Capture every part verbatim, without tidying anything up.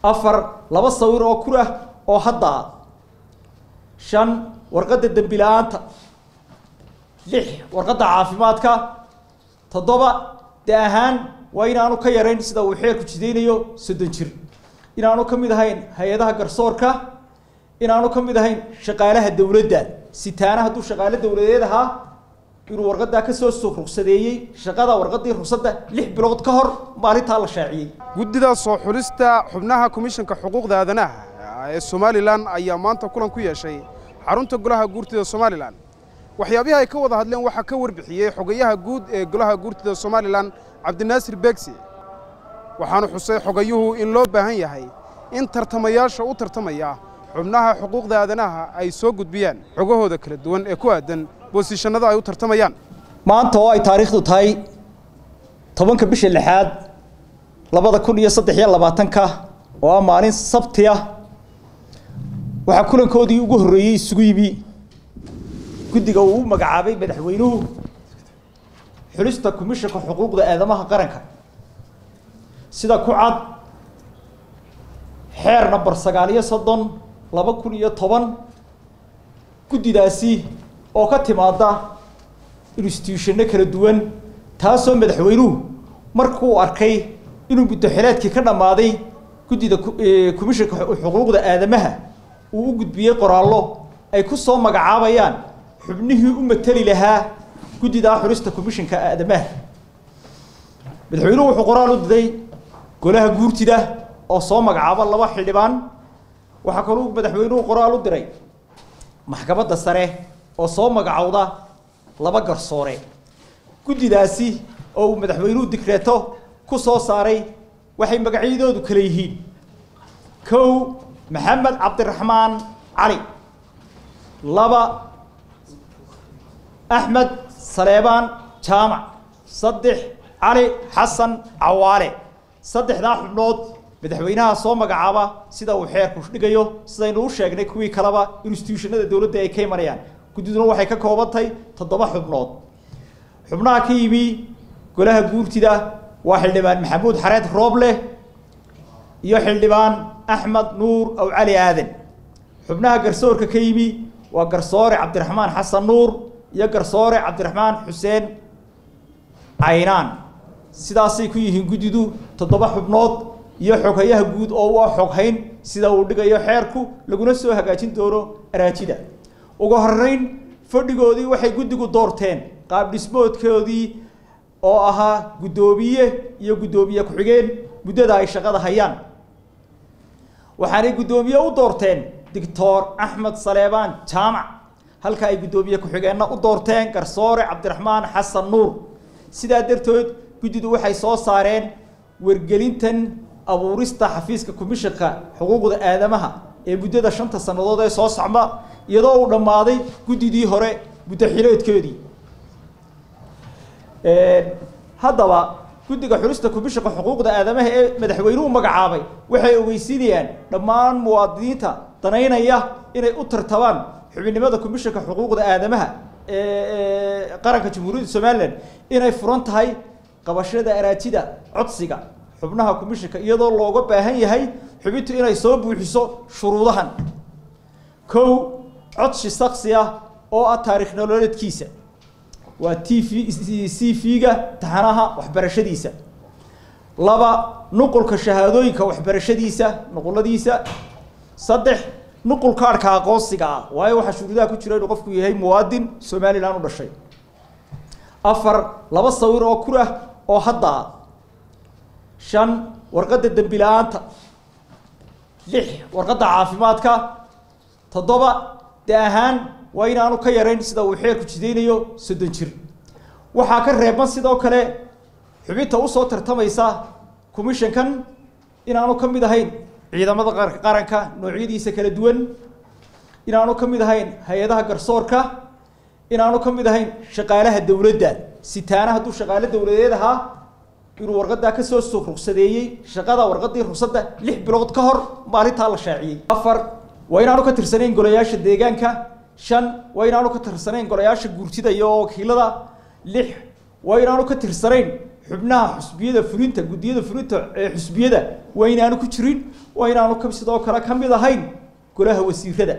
afar laba sawir oo kura oo hadda shan warqadda dambi la'aanta lix warqadda caafimaadka toddoba daahaan waa inaanu ka yarayn sida uu xeerku jideynayo soddon jir inaanu ka mid ahayn hay'adaha garsoorka inaanu ka mid ahayn shaqaalaha dawladda sitaana hadduu shaqaale dawladeed ahaa inuu warqadda ka soo soo ruqsadeeyay shaqada warqadii ruqsadda lix bilood ka hor maalinta la shaaciyay guddida soo xulista xubnaha komishanka xuquuqda aadanaha ee Somaliland ayaa maanta kulan ku yeeshay xarunta golaha guurtida Somaliland waxyaabaha ay ka wada hadleen waxa ka warbixiyay xogayaha guud ee golaha guurtida Somaliland Cabdinaasir Beegsi waxaanu xusay xogayuhu in loo baahan yahay in tartamayaasha u tartamaya xubnaha xuquuqda aadanaha ay soo gudbiyaan xogahooda kala duwan ee ku aadan boosishanada ay u tartamayaan maanta oo ay taariikhdu tahay tobanka bisha lixaad labada kun iyo saddex iyo labaatanka oo ah maalin sabti ah waxa kulankoodii ugu horeeyay isugu yimi guddiga uu magacaabay madaxweynuhu xulista komishanka xuquuqda aadamaha qaranka sida ku cad xeer number sagaal iyo soddon laba kun iyo toban guddidaasi oo ka timaada institutionno kala duwan taasoo madaxweynuhu markuu arkay inuu muddo xileedkii ka dhammaaday guddida komishanka xuquuqda aadamaha uu u gudbiyey qoraallo ay ku soo magacaabayaan xubnihii u matali lahaa guddida xulista komishanka aadamaha madaxweynuhu wuxuu qoraal u diray golaha guurtida oo soo magacaaba laba xildhibaan waxa kaloo madaxweynuhu qoraal u diray maxkamadda sare oo soo magacawda laba garsoore guddidaasi oo uu madaxweynuhu dikreeto ku soo saaray waxay magacyadoodu kala yihiin kow maxamed cabdiraxmaan cali laba axmed saleebaan jaamac saddex cali xasan cawaale saddexdaa xubnood madaxweynaha soo magacaaba sida uu xeerku dhigayo sidaynu u sheegnay kuwii kaleba institutionada dawladda ay ka imanayaan guddiduna waxay ka koobantahay toddoba xubnood xubnaha ka yimi golaha guurtida waa xildhibaan maxamuud xareed rooble iyo xildhibaan axmed nuur aw cali aadan xubnaha garsoorka ka yimi waa garsoore cabdiraxmaan xasan nuur iyo garsoore cabdiraxmaan xuseen caynaan sidaasay ku yihiin guddidu toddoba xubnood iyo xoghayaha guud oo u ah xoghayn sida uu dhigayo xeerku laguna soo hagaajin doono araajida ugu horreyn fadhigoodii waxay guddigu doorteen qaab dhismoodkoodii oo ahaa guddoomiye iyo guddoomiye ku-xigeen muddada ay shaqada hayaan waxaanay guddoomiye u doorteen doctor axmed saleebaan jaamac halka ay guddoomiye ku-xigeenna u doorteen garsoore cabdiraxmaan xasan nuur sidaa darteed guddidu waxay soo saareen wargelintan abuurista xafiiska komishanka xuquuqda aadamaha ee muddada shanta sannadood ee soo socda iyadoo uu dhammaaday guddidii hore muddo xileedkeedii haddaba guddiga xulista komishanka xuquuqda aadamaha ee madaxweynuhu magacaabay waxay ogeysiinayaan dhammaan muwaadiniinta danaynaya inay u tartabaan xubinimada komishanka xuquuqda aadamaha ee qaranka jamhuuriyadda Somaliland inay furan tahay qabashada araajida codsiga xubnaha komishanka iyadoo looga baahan yahay xubintu inay soo buuxiso shuruudahan kow codsi shakhsi ah oo ah taariikh nololeedkiisa waa T V C V-ga taxanaha waxbarashadiisa laba nuqulka shahaadooyinka waxbarashadiisa nuquladiisa saddex nuqul kaarka aqoonsiga ah waayo waxa shuruudaha ku jira inuu qofku yahay muwaadin Somaliland u dhashay afar laba sawir oo kura oo hadda shan warqadda dambi la'aanta lix warqadda caafimaadka toddoba daahaan waa inaanu ka yarayn sida uu xeerku jideynayo soddon jir waxaa ka reeban sidoo kale xubinta u soo tartamaysa komishankan inaanu ka mid ahayn ciidamada qaranka noocyadiisa kala duwan inaanu ka mid ahayn hay'adaha garsoorka inaanu ka mid ahayn shaqaalaha dawladda sitaana hadduu shaqaale dawladeed ahaa inuu warqadda ka soo soo ruqsadeeyay shaqada warqadii ruqsadda lix bilood ka hor maalinta la shaaciyay afar waa inaanu ka tirsanayn golayaasha deegaanka shan waa inaanu ka tirsanayn golayaasha guurtida iyo wakiilada lix waa inaanu ka tirsanayn xubnaha xusbiyada fulinta guddiyada fulinta ee xusbiyada waa inaanu ku jirin waa inaanu ka sidoo kale ka mid ahayn golaha wasiirada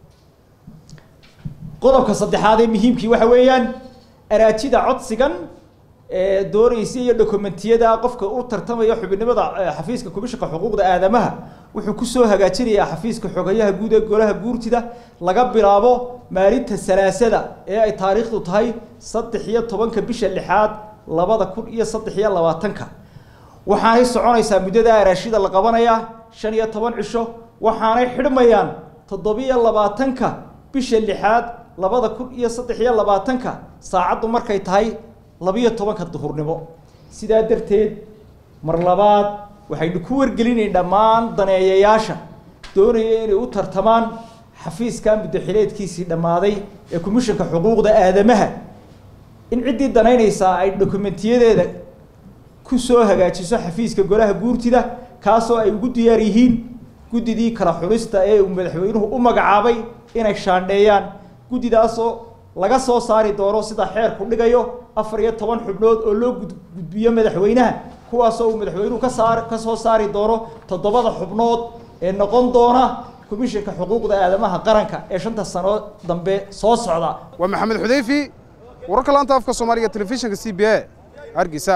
qodobka saddexaad ee muhiimkii waxa weeyaan araajida codsigan ee doonaysa iyo dokumentiyada qofka uu tartamayo xubinimada xafiiska komishanka xuquuqda aadamaha wuxuu ku soo hagaajinayaa xafiiska xogayaha guud ee golaha guurtida laga bilaabo maalinta salaasada ee ay taariikhdu tahay saddex iyo tobanka bisha lixaad labada kun iyo saddex iyo labaatanka waxaanay soconaysaa muddada araashida la qabanayaa shan iyo toban cisho waxaanay xidhmayaan toddobiyo labaatanka bisha lixaad labada kun iyo saddex iyo labaatanka saacaddu markay tahay labiyo tobanka duhurnimo sidaa darteed mar labaad waxaynu ku wargelinayn dhammaan daneeyayaasha doonaya inay u tartamaan xafiiska muddaxileedkiisii dhammaaday ee komishanka xuquuqda aadamaha in ciddii danaynaysaa ay dokumentiyadeeda ku soo hagaajiso xafiiska golaha guurtida kaasoo ay ugu diyaar yihiin guddidii kala xulista ee uu madaxweynuhu u magacaabay inay shaandheeyaan guddidaasoo laga soo saari doono sida xeerku dhigayo afar iyo toban xubnood oo loo gudbiyo madaxweynaha kuwaasoo uu madaxweynuhu ka saar ka soo saari doono toddobada xubnood ee noqon doona komishanka xuquuqda aadamaha qaranka ee shanta sano dambe soo socda waa maxamed xudeyfi wararka laanta afka Soomaaliga telefishinka C B A Hargeysa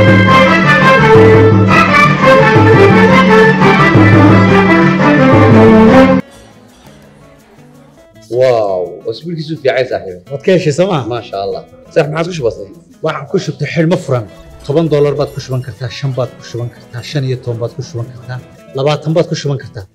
واو اسبوع كيسو في عايز صاحبي wadkeeshi sama ما شاء الله صح ما عادش بسيط waxaan ku shubtay xilmo furan toban dollar baad ku shuban kartaa shan baad ku shuban kartaa shan iyo toban baad ku shuban kartaa labaatan baad ku shuban kartaa